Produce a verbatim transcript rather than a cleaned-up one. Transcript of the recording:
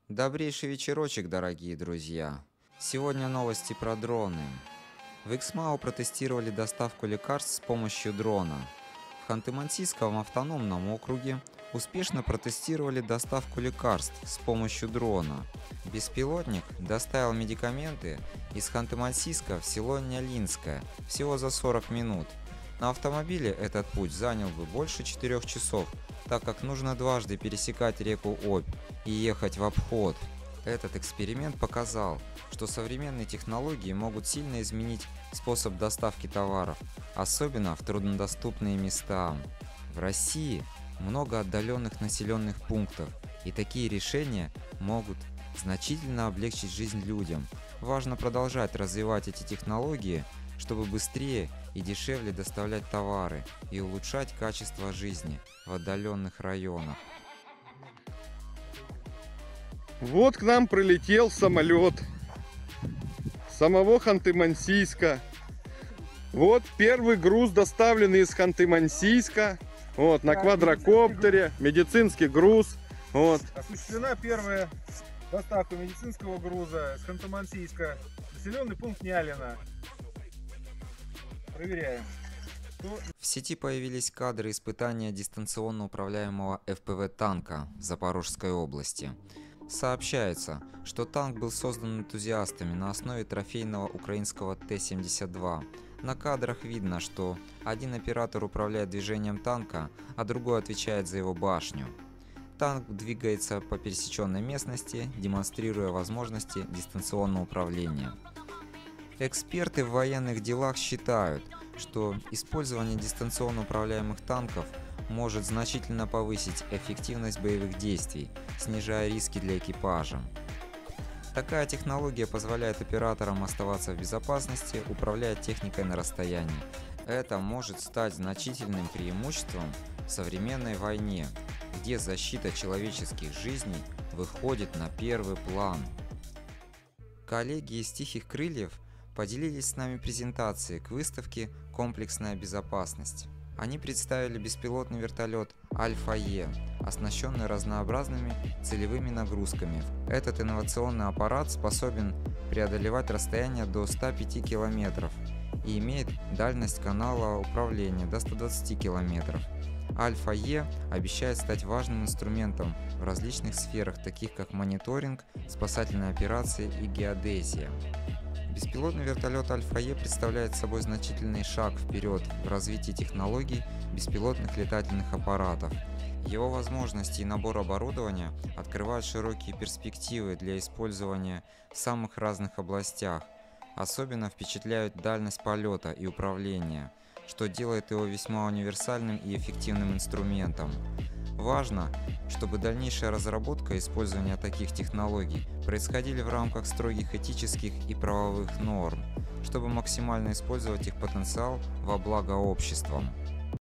Добрейший вечерочек, дорогие друзья! Сегодня новости про дроны. В Эксмао протестировали доставку лекарств с помощью дрона. В Ханты-Мансийском автономном округе успешно протестировали доставку лекарств с помощью дрона. Беспилотник доставил медикаменты из Ханты-Мансийска в село Нялинское всего за сорок минут. На автомобиле этот путь занял бы больше четырёх часов, так как нужно дважды пересекать реку Обь и ехать в обход. Этот эксперимент показал, что современные технологии могут сильно изменить способ доставки товаров, особенно в труднодоступные места. В России много отдаленных населенных пунктов, и такие решения могут значительно облегчить жизнь людям. Важно продолжать развивать эти технологии, чтобы быстрее и дешевле доставлять товары и улучшать качество жизни в отдаленных районах. Вот к нам прилетел самолет самого Ханты-Мансийска. Вот первый груз, доставленный из Ханты-Мансийска. Вот на квадрокоптере, медицинский груз. Вот. Осуществлена первая доставка медицинского груза с Ханты-Мансийска. Населенный пункт Нялина. Проверяем. В сети появились кадры испытания дистанционно управляемого эф пэ вэ танка в Запорожской области. Сообщается, что танк был создан энтузиастами на основе трофейного украинского Т семьдесят два. На кадрах видно, что один оператор управляет движением танка, а другой отвечает за его башню. Танк двигается по пересеченной местности, демонстрируя возможности дистанционного управления. Эксперты в военных делах считают, что использование дистанционно управляемых танков может значительно повысить эффективность боевых действий, снижая риски для экипажа. Такая технология позволяет операторам оставаться в безопасности, управляя техникой на расстоянии. Это может стать значительным преимуществом в современной войне, где защита человеческих жизней выходит на первый план. Коллеги из «Тихих крыльев» поделились с нами презентацией к выставке «Комплексная безопасность». Они представили беспилотный вертолет Альфа-Е, оснащенный разнообразными целевыми нагрузками. Этот инновационный аппарат способен преодолевать расстояние до ста пяти километров и имеет дальность канала управления до ста двадцати километров. Альфа-Е обещает стать важным инструментом в различных сферах, таких как мониторинг, спасательные операции и геодезия. Беспилотный вертолет Альфа-Е представляет собой значительный шаг вперед в развитии технологий беспилотных летательных аппаратов. Его возможности и набор оборудования открывают широкие перспективы для использования в самых разных областях. Особенно впечатляют дальность полета и управления, что делает его весьма универсальным и эффективным инструментом. Важно, чтобы дальнейшая разработка и использование таких технологий происходили в рамках строгих этических и правовых норм, чтобы максимально использовать их потенциал во благо обществам.